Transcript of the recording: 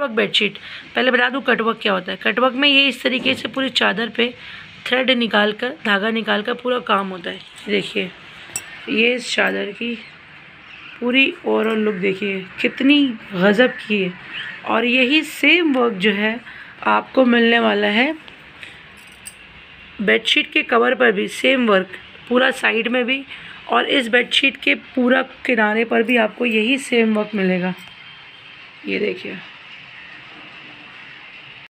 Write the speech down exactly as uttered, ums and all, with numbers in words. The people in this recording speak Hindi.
Cutwork bedsheet. पहले बता दूँ कटवर्क क्या होता है। कटवर्क में ये इस तरीके से पूरी चादर पे थ्रेड निकाल कर, धागा निकाल कर पूरा काम होता है। देखिए ये इस चादर की पूरी ओवरऑल लुक देखिए कितनी गज़ब की है। और यही सेम वर्क जो है आपको मिलने वाला है बेडशीट के कवर पर भी। सेम वर्क पूरा साइड में भी, और इस बेडशीट के पूरा किनारे पर भी आपको यही सेम वर्क मिलेगा। ये देखिए।